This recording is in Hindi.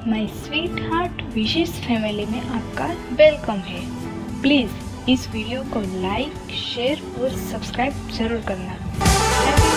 My sweetheart wishes family में आपका वेलकम है। प्लीज़ इस वीडियो को लाइक, शेयर और सब्सक्राइब जरूर करना।